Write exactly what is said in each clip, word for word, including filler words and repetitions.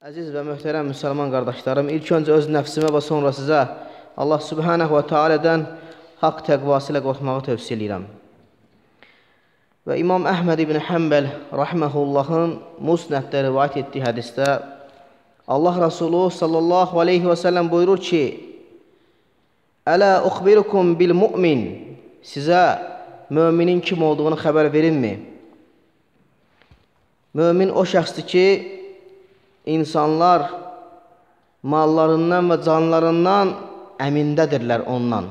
Əziz və möhtərəm müsəlman qardaşlarım, ilk öncə öz nəfsimə və sonra sizə Allah Subhanahu və Teala'dan haqq təqvası ilə qorxmağı tövsiyə edirəm. Və İmam Əhməd ibn Həmbəl rahiməhullahın Musnəddə rivayət etdiyi hədisdə Allah Rasulü sallallahu aleyhi və səlləm buyurur ki: "Ələ uxbirukum bil mu'min." Sizə müminin kim olduğunu xəbər verinmi? Mömin o şəxsdir ki, İnsanlar mallarından və canlarından əmindədirlər ondan.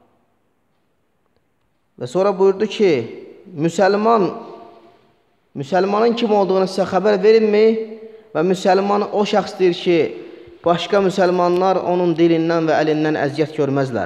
Və sonra buyurdu ki, müsəlman, müsəlmanın kim olduğunu sizə xəbər verinmi? Və müsəlman o şəxsdir ki, başqa müsəlmanlar onun dilindən və əlindən əziyyət görməzlər.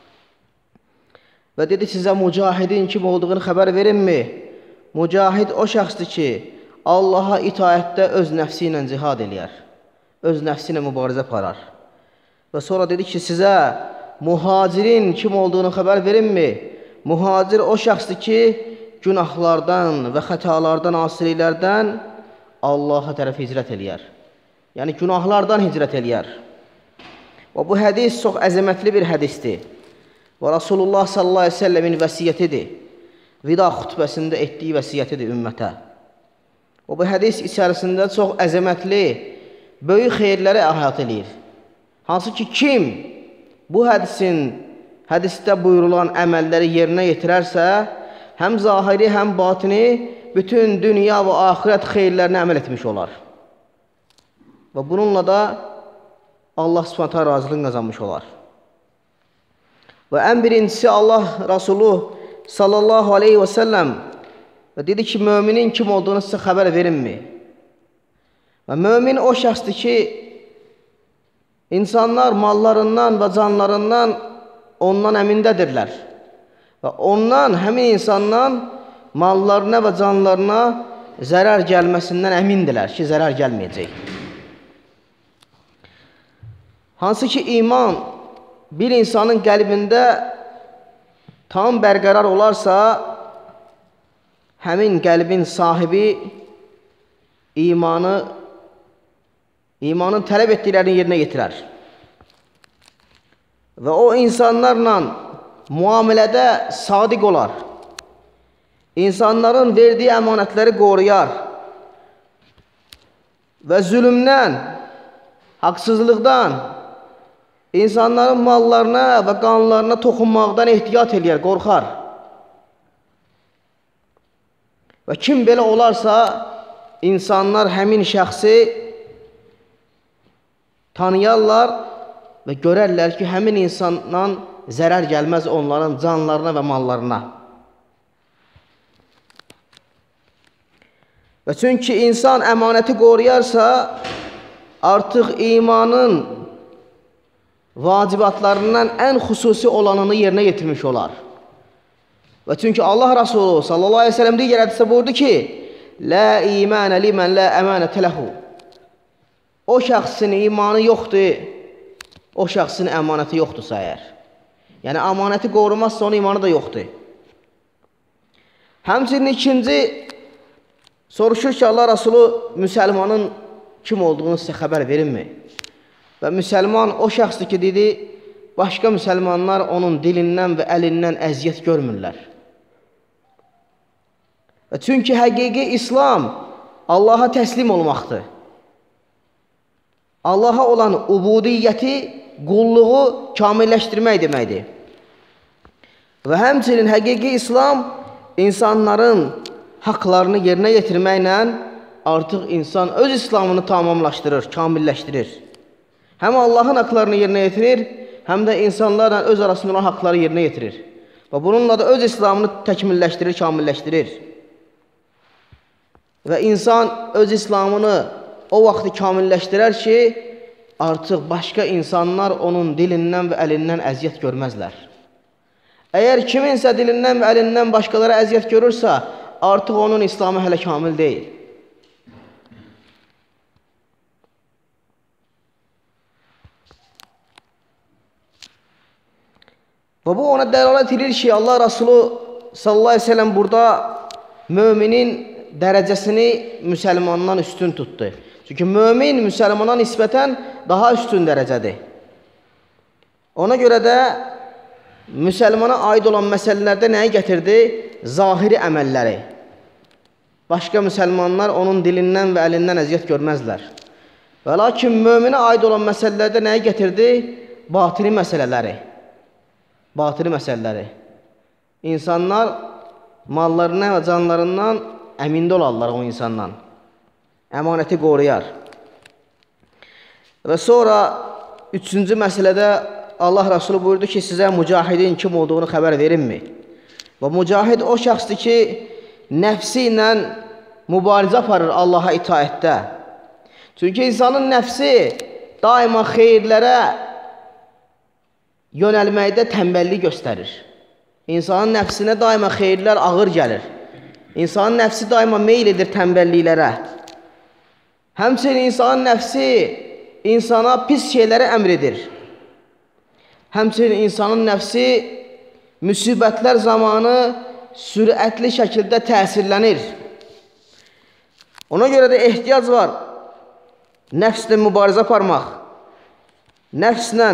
Və dedi, sizə mücahidin kim olduğunu xəbər verinmi? Mücahid o şəxsdir ki, Allaha itaətdə öz nəfsi ilə cihad eləyər, öz nəfsi ilə mübarizə aparar. Və sonra dedi ki, sizə muhacirin kim olduğunu xəbər verinmi? Muhacir o şəxsdir ki, günahlardan və xətalardan, asiliklərdən Allaha tərəf hicrət eləyər. Yəni, günahlardan hicrət eləyər. Və bu hədis çox əzəmətli bir hədisdir. Və Rasulullah sallallahu aleyhi ve sellemin vəsiyyətidir. Vida xutbəsində etdiyi vəsiyyətidir ümmətə. O, bu hədis içərisində çox əzəmətli, böyük xeyirləri əhat edir. Hansı ki, kim bu hədisin, hədisdə buyurulan əməlləri yerinə yetirərsə, həm zahiri, həm batini, bütün dünya və axirət xeyirlərini əməl etmiş olar. Və bununla da Allah Subhanahu taala razılığını qazanmış olar. Və ən birincisi Allah Rasulü sallallahu aleyhi və səlləm və dedi ki, müminin kim olduğunu sizə xəbər verinmi? Və mümin o şəxsdir ki, insanlar mallarından və canlarından ondan əmindədirlər. Və ondan, həmin insandan mallarına və canlarına zərər gəlməsindən əmindilər ki, zərər gəlməyəcək. Hansı ki, iman bir insanın qəlbində tam bərqərar olarsa, həmin qəlbin sahibi imanı, imanın tələb etdiklərini yerinə yetirər. Və o insanlarla müamilədə sadiq olar. İnsanların verdiyi əmanətləri qoruyar. Və zülümdən, haqsızlıqdan, insanların mallarına və qanlarına toxunmaqdan ehtiyat eləyər, qorxar. Və kim belə olarsa, insanlar həmin şəxsi tanıyarlar və görərlər ki, həmin insandan zərər gəlməz onların canlarına və mallarına. Və çünki insan əmanəti qoruyarsa, artıq imanın vacibatlarından ən xüsusi olanını yerinə yetirmiş olar. Və çünki Allah Rasulü sallallahu aleyhi ve sellem digər hədisdə buyurdu ki, "La imanə limən la əmanətə ləhu." O şəxsin imanı yoxdur, o şəxsin əmanəti yoxdursa əgər. Yəni, əmanəti qorumazsa onun imanı da yoxdur. Həmçinin ikinci soruşur ki, Allah Rasulü müsəlmanın kim olduğunu sizə xəbər verinmi? Və müsəlman o şəxsdir ki, dedi, başqa müsəlmanlar onun dilindən və əlindən əziyyət görmürlər. Və çünki həqiqi İslam Allaha təslim olmaqdır. Allaha olan ubudiyyəti, qulluğu kamilləşdirmək deməkdir. Və həmçinin həqiqi İslam insanların haqlarını yerinə yetirməklə artıq insan öz İslamını tamamlaşdırır, kamilləşdirir. Həm Allahın haqlarını yerinə yetirir, həm də insanlarla öz arasında olan haqları yerinə yetirir. Və bununla da öz İslamını təkmilləşdirir, kamilləşdirir. Və insan öz İslamını o vaxtı kamilləşdirər ki, artıq başqa insanlar onun dilindən və əlindən əziyyət görməzlər. Əgər kiminsə dilindən və əlindən başqaları əziyyət görürsə, artıq onun İslamı hələ kamil deyil. Və bu ona dəlalət edir ki, Allah Rasulü sallallahu aleyhi ve sellem burada müminin dərəcəsini müsəlmandan üstün tutdu. Çünki mömin müsəlmana nisbətən daha üstün dərəcədir. Ona görə də müsəlmana aid olan məsələlərdə nəyi gətirdi? Zahiri əməlləri. Başqa müsəlmanlar onun dilindən və əlindən əziyyət görməzlər. Və lakin möminə aid olan məsələlərdə nəyi gətirdi? Batini məsələləri. Batini məsələləri. İnsanlar mallarından və canlarından əmində olarlar o insandan. Əmanəti qoruyar. Və sonra üçüncü məsələdə Allah Rasulü buyurdu ki, sizə mücahidin kim olduğunu xəbər verinmi? Və mücahid o şəxsdir ki, nəfsi ilə mübarizə aparır Allaha itaətdə. Çünki insanın nəfsi daima xeyirlərə yönəlməkdə tənbəllik göstərir. İnsanın nəfsinə daima xeyirlər ağır gəlir. İnsanın nəfsi daima meyl edir tənbəlliklərə. Həmçinin insanın nəfsi insana pis şeyləri əmr edir. Həmçinin insanın nəfsi müsibətlər zamanı sürətli şəkildə təsirlənir. Ona görə də ehtiyac var nəfslə mübarizə aparmaq, nəfslə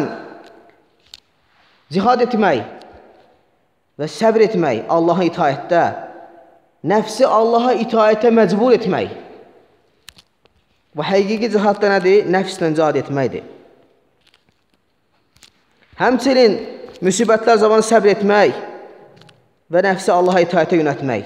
cihad etmək və səbr etmək Allaha itaətdə, nəfsi Allaha itaətə məcbur etmək. Və həqiqi cihad da nədir? Nəfslə cihad etməkdir. Həmçinin müsibətlər zamanı səbr etmək və nəfsi Allaha itaətə yönətmək.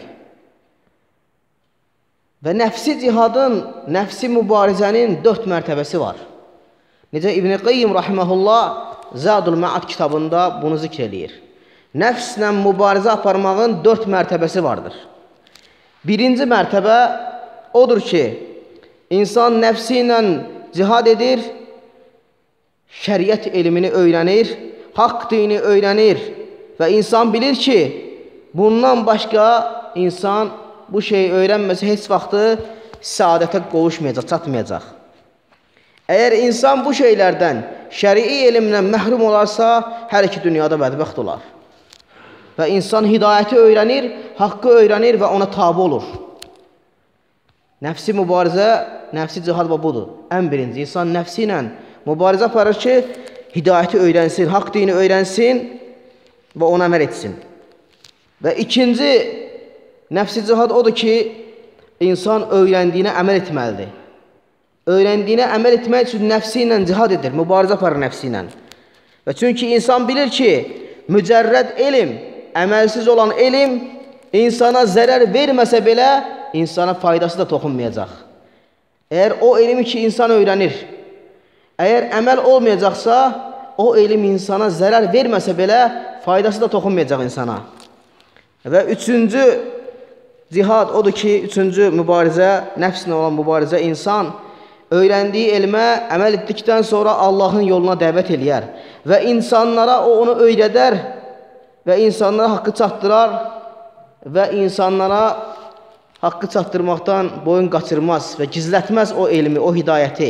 Və nəfsi cihadın, nəfsi mübarizənin dörd mərtəbəsi var. Necə İbn-i Qayyim rahiməhullah Zadul Ma'ad kitabında bunu zikr eləyir. Nəfslə mübarizə aparmağın dörd mərtəbəsi vardır. Birinci mərtəbə odur ki, insan nəfsi ilə cihad edir, şəriət elmini öyrənir, haqq dini öyrənir və insan bilir ki, bundan başqa insan bu şeyi öyrənməsə heç vaxtı səadətə qovuşmayacaq, çatmayacaq. Əgər insan bu şeylərdən, şərii elmlə məhrum olarsa, hər iki dünyada bədbəxt olar. Və insan hidayəti öyrənir, haqqı öyrənir və ona tabi olur. Nəfsi mübarizə, nəfsi cihad budur. Ən birinci, insan nəfsi ilə mübarizə aparır ki, hidayəti öyrənsin, haqq dini öyrənsin və ona əməl etsin. Və ikinci nəfsi cihad odur ki, insan öyrəndiyinə əməl etməlidir. Öyrəndiyinə əməl etmək üçün nəfsi ilə cihad edir, mübarizə aparır nəfsi ilə. Və çünki insan bilir ki, mücərrəd elm, əməlsiz olan elm insana zərər verməsə belə, insana faydası da toxunmayacaq. Əgər o elmi ki, insan öyrənir, əgər əməl olmayacaqsa, o elm insana zərər verməsə belə, faydası da toxunmayacaq insana. Və üçüncü cihad odur ki, üçüncü mübarizə, nəfslə olan mübarizə, insan öyrəndiyi elmə əməl etdikdən sonra Allahın yoluna dəvət eləyər və insanlara o onu öyrədər və insanlara haqqı çatdırar və insanlara haqqı çatdırmaqdan boyun qaçırmaz və gizlətməz o elmi, o hidayəti.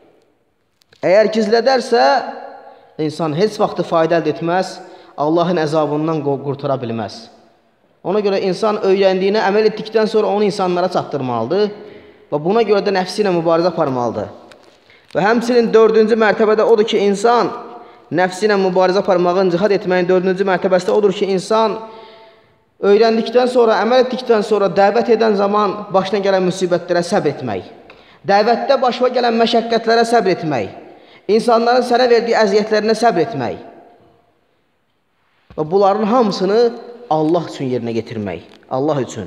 Əgər gizlədərsə, insan heç vaxtı fayda əldə etməz, Allahın əzabından qurtara bilməz. Ona görə insan öyrəndiyinə əməl etdikdən sonra onu insanlara çatdırmalıdır və buna görə də nəfsi ilə mübarizə aparmalıdır. Və həmçinin dördüncü mərtəbədə odur ki, insan nəfsi ilə mübarizə aparmağın, cihad etməyin dördüncü mərtəbəsi də odur ki, insan öyrəndikdən sonra, əməl etdikdən sonra dəvət edən zaman başına gələn müsibətlərə səbr etmək, dəvətdə başına gələn məşəqqətlərə səbr etmək, insanların sənə verdiyi əziyyətlərinə səbr etmək və bunların hamısını Allah üçün yerinə getirmək, Allah üçün.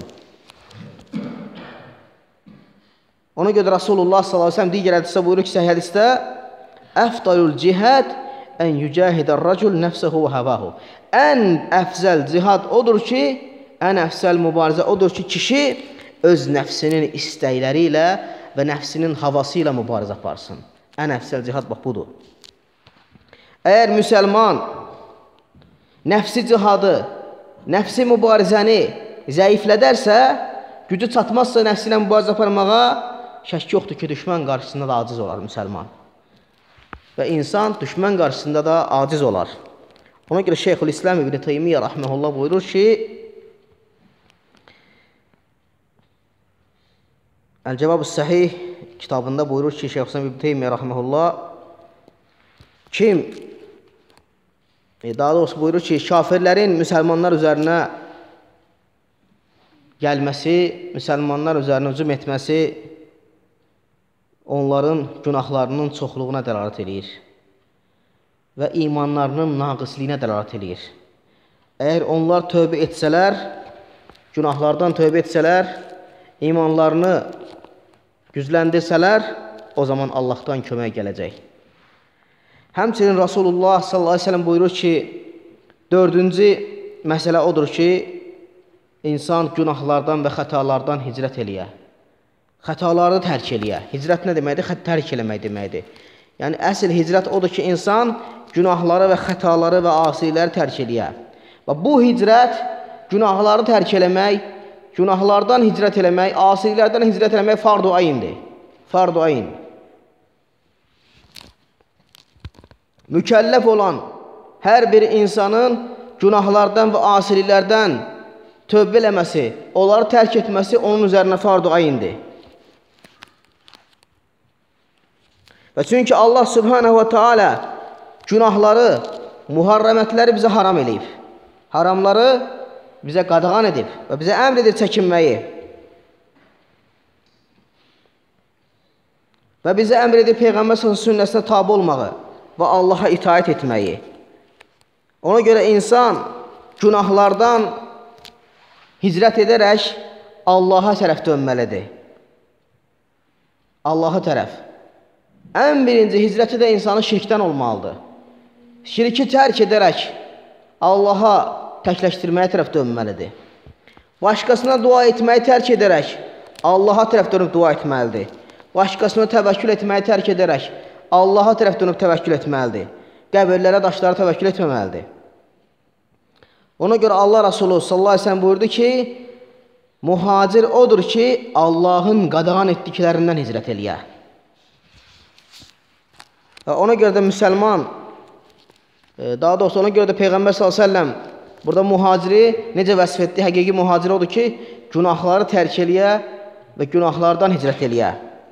Ona görə Rasulullah sallallahu əleyhi və səlləm digər hədisdə buyurur ki, səhih hədisdə əfdalul cihad ən yücahidər racul nəfsəhu və həvahu. Ən əfzəl cihad odur ki, ən əfzəl mübarizə odur ki, kişi öz nəfsinin istəkləri ilə və nəfsinin havası ilə mübarizə aparsın. Ən əfzəl cihad bax budur. Əgər müsəlman nəfsi cihadı, nəfsi mübarizəni zəiflədərsə, gücü çatmazsa nəfsi ilə mübarizə aparmağa, şək yoxdur ki, düşmən qarşısında da aciz olar müsəlman. Və insan düşmən qarşısında da aciz olar. Ona görə Şeyxülislam İbn Teymiyyə rahmehullah buyurur ki, Əl-Cevab-ı Səhih kitabında buyurur ki, Şeyx İbn Teymiyyə rahmehullah, kim, daha doğrusu buyurur ki, kafirlərin müsəlmanlar üzərinə gəlməsi, müsəlmanlar üzərinə hücum etməsi onların günahlarının çoxluğuna dəlalət edir və imanlarının naqisliyinə dəlalət edir. Əgər onlar tövbə etsələr, günahlardan tövbə etsələr, imanlarını gücləndirsələr, o zaman Allahdan kömək gələcək. Həmçinin Rasulullah sallallahu aleyhi ve sellem buyurur ki, dördüncü məsələ odur ki, insan günahlardan və xətalardan hicrət eləyə. Xətaları tərk eləyə. Hicrət nə deməkdir? Tərk eləmək deməkdir. Yəni, əsl hicrət odur ki, insan günahları və xətaları və asiləri tərk eləyə. Və bu hicrət, günahları tərk eləmək, günahlardan hicrət eləmək, asilərdən hicrət eləmək fardu ayindir. Fardu ayin. Mükəlləf olan hər bir insanın günahlardan və asilərdən tövbə eləməsi, onları tərk etməsi onun üzərinə fardu ayindir. Və çünki Allah Subhanahu wa Ta'ala günahları, muharrəmətləri bizə haram eləyib. Haramları bizə qadağan edib və bizə əmr edir çəkinməyi. Və bizə əmr edir Peyğəmbər sünnəsinə tabi olmağı və Allaha itaət etməyi. Ona görə insan günahlardan hicrət edərək Allaha tərəf dönməlidir. Allaha tərəf. Ən birinci hicrəti də insanı şirkdən olmalıdır. Şirki tərk edərək Allaha təkləşdirməyə tərəf dönməlidir. Başqasına dua etməyi tərk edərək Allaha tərəf dönüb dua etməlidir. Başqasına təvəkkül etməyi tərk edərək Allaha tərəf dönüb təvəkkül etməlidir. Qəbirlərə, daşlara təvəkkül etməməlidir. Ona görə Allah Rasulü sallallahu aleyhi ve sellem buyurdu ki, muhacir odur ki, Allahın qadağan etdiklərindən hicrət eləyə. Ona görə də müsəlman, daha doğrusu ona görə də Peyğəmbər sallallahu aleyhi ve sellem burada muhaciri necə vəsf etdi? Həqiqi muhacir odur ki, günahları tərk eləyə və günahlardan hicrət eləyə.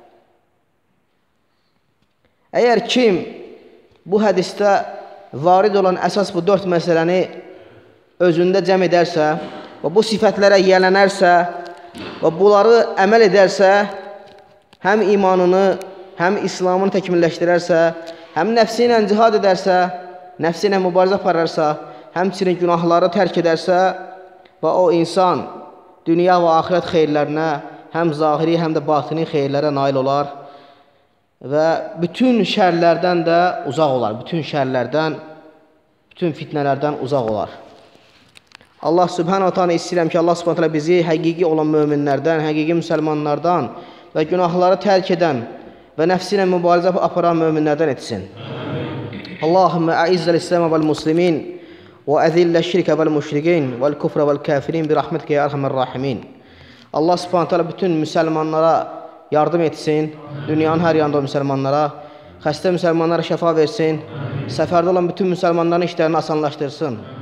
Əgər kim bu hədisdə varid olan əsas bu dörd məsələni özündə cəm edərsə və bu sifətlərə yiyələnərsə və bunları əməl edərsə, həm imanını, həm İslamını təkmilləşdirərsə, həm nəfsi ilə cihad edərsə, nəfsi ilə mübarizə apararsa, həmçinin günahları tərk edərsə və o insan dünya və axirət xeyirlərinə, həm zahiri, həm də batini xeyirlərə nail olar və bütün şərlərdən də uzaq olar, bütün şərlərdən, bütün fitnələrdən uzaq olar. Allah Subhanahu wa Ta'ala istəyirəm ki, Allah Subhanahu wa Ta'ala bizi həqiqi olan möminlərdən, həqiqi müsəlmanlardan və günahları tərk edən və nəfsi ilə mübarizə aparan möminlərdən etsin. Allahümmə əizzəl İsləmə vəl-muslimin və əzillə şirkə vəl-müşriqin vəl-kufrə vəl-kəfirin bir rəhmətkə ya ərhəmər rahimin. Allah Subhanahu wa Ta'ala bütün müsəlmanlara yardım etsin, dünyanın hər yanında müsəlmanlara, xəstə müsəlmanlara şəfa versin, səfərdə olan bütün müsəlmanların işlərini asanlaşdırsın.